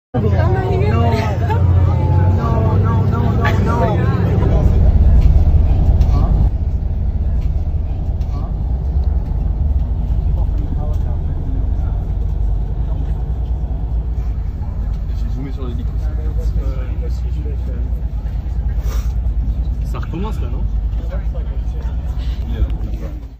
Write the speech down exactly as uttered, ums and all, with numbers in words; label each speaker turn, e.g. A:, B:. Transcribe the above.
A: Non, non, non, non, non, non.
B: J'ai zoomé sur l'hélico.
C: Ça recommence là, non?